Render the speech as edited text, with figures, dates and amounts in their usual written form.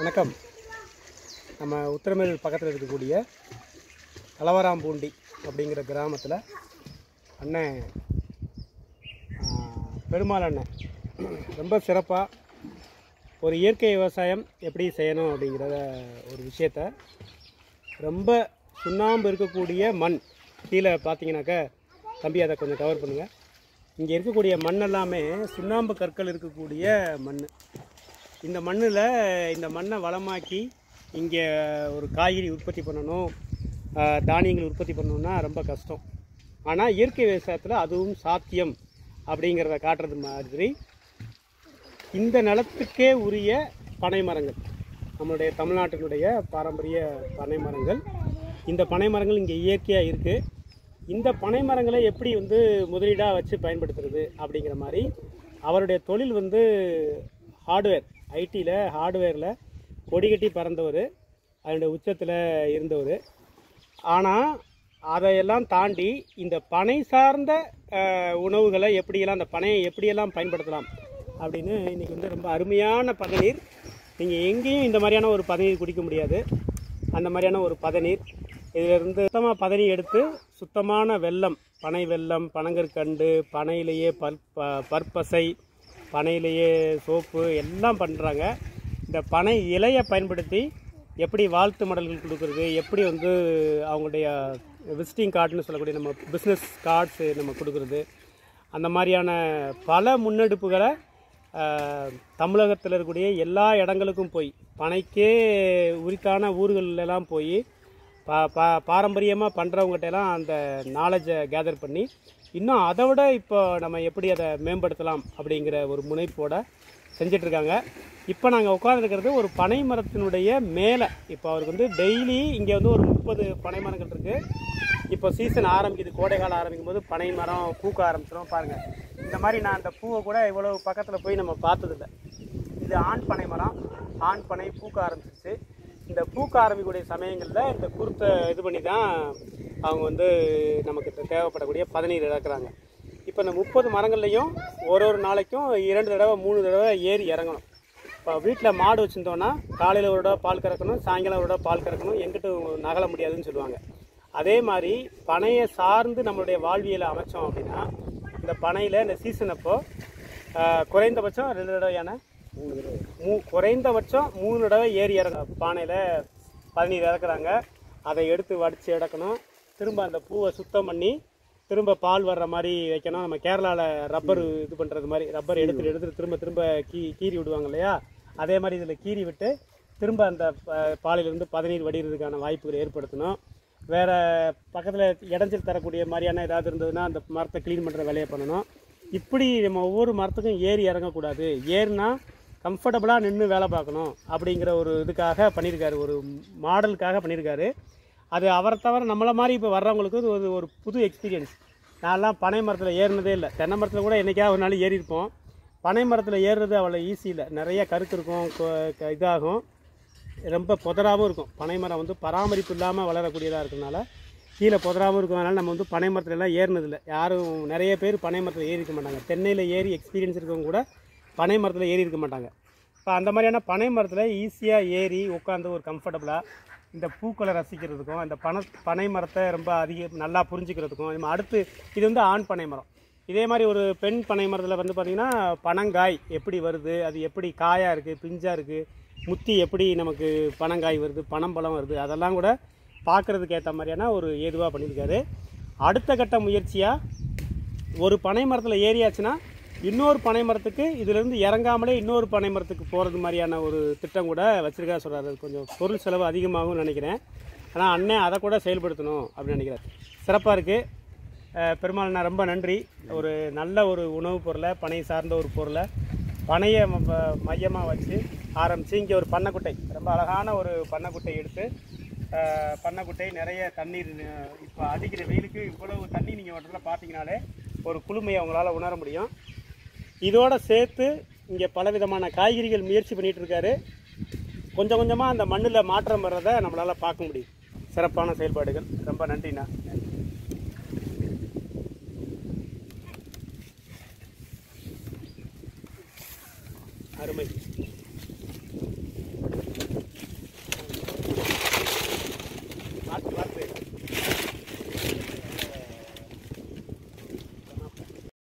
வணக்கம். நம்ம உத்திரமேரூர் பக்கத்தில் இருக்கக்கூடிய தலவராம்பூண்டி அப்படிங்கிற கிராமத்தில் அண்ணன் பெருமாள் அண்ணன் ரொம்ப சிறப்பாக ஒரு இயற்கை விவசாயம் எப்படி செய்யணும் அப்படிங்கிற ஒரு விஷயத்த ரொம்ப சுண்ணாம்பு இருக்கக்கூடிய மண் கீழே பார்த்தீங்கன்னாக்கா தம்பி அதை கொஞ்சம் கவர் பண்ணுங்கள். இங்கே இருக்கக்கூடிய மண் எல்லாமே சுண்ணாம்பு கற்கள் இருக்கக்கூடிய மண். இந்த மண்ணில் இந்த மண்ணை வளமாக்கி இங்கே ஒரு காய்கறி உற்பத்தி பண்ணணும், தானியங்கள் உற்பத்தி பண்ணணுன்னா ரொம்ப கஷ்டம். ஆனால் இயற்கை விவசாயத்தில் அதுவும் சாத்தியம் அப்படிங்கிறத காட்டுறது மாதிரி இந்த நிலத்துக்கே உரிய பனை மரங்கள், நம்மளுடைய தமிழ்நாட்டினுடைய பாரம்பரிய பனை மரங்கள். இந்த பனை மரங்கள் இங்கே இயற்கையாக இருக்குது. இந்த பனை மரங்களை எப்படி முதலீடாக வச்சு பயன்படுத்துறது அப்படிங்கிற மாதிரி அவருடைய தொழில் ஹார்ட்வேர், ஐடியில் ஹார்ட்வேரில் கொடிகட்டி பறந்தவர், அதனுடைய உச்சத்தில் இருந்தவர். ஆனால் அதையெல்லாம் தாண்டி இந்த பனை சார்ந்த உணவுகளை எப்படியெல்லாம், அந்த பனையை எப்படியெல்லாம் பயன்படுத்தலாம் அப்படின்னு இன்றைக்கி ரொம்ப அருமையான பதநீர். நீங்கள் எங்கேயும் இந்த மாதிரியான ஒரு பதநீர் குடிக்க முடியாது. அந்த மாதிரியான ஒரு பதநீர் இதிலிருந்து சுத்தமாக பதநீர் எடுத்து சுத்தமான வெல்லம், பனை வெல்லம், பனங்கற்கண்டு, பனையிலேயே பற்பசை, பனையிலேயே சோப்பு எல்லாம் பண்ணுறாங்க. இந்த பனை இலையை பயன்படுத்தி எப்படி வாழ்த்து மடல்கள் கொடுக்குறது, எப்படி அவங்களுடைய விசிட்டிங் கார்டுன்னு சொல்லக்கூடிய நம்ம பிஸ்னஸ் கார்ட்ஸு நம்ம கொடுக்குறது, அந்த மாதிரியான பல முன்னெடுப்புகளை தமிழகத்தில் இருக்கக்கூடிய எல்லா இடங்களுக்கும் போய் பனைக்கே உரித்தான ஊர்களெல்லாம் போய் பாரம்பரியமாக பண்ணுறவங்ககிட்டலாம் அந்த நாலேஜை கேதர் பண்ணி இன்னும் அதை விட இப்போ நம்ம எப்படி அதை மேம்படுத்தலாம் அப்படிங்கிற ஒரு முனைப்போடு செஞ்சிட்ருக்காங்க. இப்போ நாங்கள் உட்காந்துருக்கிறது ஒரு பனை மரத்தினுடைய மேலே. இப்போ அவருக்கு டெய்லி இங்கே ஒரு 30 பனை மரங்கள் இருக்குது. இப்போ சீசன் ஆரம்பிக்குது, கோடை காலம் ஆரம்பிக்கும் போது பனை மரம் பூக்க ஆரம்பிச்சிடும். பாருங்கள், இந்த மாதிரி நான் அந்த பூவை கூட இவ்வளோ பக்கத்தில் போய் நம்ம பார்த்ததில்லை. இது ஆண் பனை மரம், ஆண் பனை பூக்க ஆரம்பிச்சிருச்சு. இந்த பூக்க ஆரம்பிக்கக்கூடிய சமயங்களில் இந்த குருத்தை இது பண்ணி தான் அவங்க நமக்கு தேவைப்படக்கூடிய பதநீர் இறக்குறாங்க. இப்போ இந்த 30 மரங்கள்லையும் ஒரு நாளைக்கும் 2 தடவை 3 தடவை ஏறி இறங்கணும். இப்போ வீட்டில் மாடு வச்சுருந்தோன்னா காலையில் ஒரு தடவை பால் கறக்கணும், சாயங்காலம் ஒரு தடவை பால் கறக்கணும், எங்கிட்ட நகல முடியாதுன்னு சொல்லுவாங்க. அதே மாதிரி பனையை சார்ந்து நம்மளுடைய வாழ்வியலை அமைச்சோம் அப்படின்னா இந்த பனையில் இந்த சீசன் அப்போ குறைந்தபட்சம் 2 தடவையான குறைந்தபட்சம் 3 தடவை ஏறி இறங்க பானையில் பதநீர் இறக்குறாங்க. அதை எடுத்து வடித்து எடுக்கணும். திரும்ப அந்த பூவை சுத்தம் பண்ணி திரும்ப பால் வர்ற மாதிரி வைக்கணும். நம்ம கேரளாவில் ரப்பர் இது பண்ணுறது மாதிரி ரப்பர் எடுத்துகிட்டு திரும்ப கீறி விடுவாங்க இல்லையா, அதே மாதிரி இதில் கீறி விட்டு திரும்ப அந்த பாலிலிருந்து பதநீர் வடிகிறதுக்கான வாய்ப்புகளை ஏற்படுத்தணும். வேறு பக்கத்தில் இடைஞ்சல் தரக்கூடிய மாதிரியான ஏதாவது இருந்ததுன்னா அந்த மரத்தை க்ளீன் பண்ணுற வேலையை பண்ணணும். இப்படி நம்ம ஒவ்வொரு மரத்துக்கும் ஏறி இறங்கக்கூடாது. ஏறினா கம்ஃபர்டபுளாக நின்று வேலை பார்க்கணும் அப்படிங்கிற ஒரு இதுக்காக பண்ணியிருக்காரு, ஒரு மாடலுக்காக பண்ணியிருக்காரு. அது அவரை தவிர நம்மளை மாதிரி இப்போ வர்றவங்களுக்கு ஒரு புது எக்ஸ்பீரியன்ஸ். நான்லாம் பனை மரத்தில் ஏறினதே இல்லை. தென்னை மரத்தில் கூட என்றைக்காவது ஒரு நாள் ஏறியிருப்போம். பனை மரத்தில் ஏறுறது அவ்வளோ ஈஸி இல்லை. நிறைய கருக்கு இருக்கும், இதாகும், ரொம்ப புதராகவும் இருக்கும். பனை மரம் பராமரிப்பு இல்லாமல் வளரக்கூடியதாக இருக்கிறதுனால கீழே புதராகவும் இருக்கும். அதனால் நம்ம பனை மரத்துலலாம் ஏறினதில்லை. யாரும் நிறைய பேர் பனை மரத்தில் ஏறி இருக்க மாட்டாங்க. தென்னையில் ஏறி எக்ஸ்பீரியன்ஸ் இருக்கவங்க கூட பனை மரத்தில் ஏறி இருக்க மாட்டாங்க. இப்போ அந்த மாதிரியான பனை மரத்தில் ஈஸியாக ஏறி உட்காந்து ஒரு கம்ஃபர்டபுளாக இந்த பூக்களை ரசிக்கிறதுக்கும் அந்த பனை மரத்தை ரொம்ப நல்லா புரிஞ்சுக்கிறதுக்கும். நம்ம அடுத்து இது ஆண் பனை மரம். இதே மாதிரி ஒரு பெண் பனை மரத்தில் பார்த்திங்கன்னா பனங்காய் எப்படி வருது, அது எப்படி காயாக இருக்குது, பிஞ்சாக இருக்குது, முத்தி எப்படி நமக்கு பனங்காய் வருது, பனம்பழம் வருது, அதெல்லாம் கூட பார்க்குறதுக்கு ஏற்ற மாதிரியான ஒரு ஏதுவாக பண்ணியிருக்காரு. அடுத்த கட்ட முயற்சியாக ஒரு பனை மரத்தில் ஏறியாச்சுன்னா இன்னொரு பனை மரத்துக்கு இதிலேருந்து இறங்காமலே இன்னொரு பனை மரத்துக்கு போகிறது மாதிரியான ஒரு திட்டம் கூட வச்சுருக்கா சொல்கிறாரு. கொஞ்சம் பொருள் செலவு அதிகமாகும்னு நினைக்கிறேன். ஆனால் அண்ணன் அதை கூட செயல்படுத்தணும் அப்படின்னு நினைக்கிறார். சிறப்பாக இருக்குது. பெருமாள்ண்ணா ரொம்ப நன்றி. ஒரு நல்ல ஒரு உணவுப் பொருளை, பனை சார்ந்த ஒரு பொருளை பனையை மையமாக வச்சு ஆரம்பித்து இங்கே ஒரு பண்ணைக்குட்டை, ரொம்ப அழகான ஒரு பண்ணைக்குட்டை எடுத்து பண்ணைக்குட்டை நிறைய தண்ணீர். இப்போ அடிக்கிற வெயிலுக்கு இவ்வளவு தண்ணி நீங்கள் மட்டும் பார்த்தீங்கனாலே ஒரு குளுமையை அவங்களால உணர முடியும். இதோடு சேர்த்து இங்கே பலவிதமான காய்கறிகள் முயற்சி பண்ணிகிட்டு இருக்காரு. கொஞ்சம் கொஞ்சமாக அந்த மண்ணில் மாற்றம் வர்றதை நம்மளால் பார்க்க முடியும். சிறப்பான செயல்பாடுகள். ரொம்ப நன்றிண்ணா. அருமை.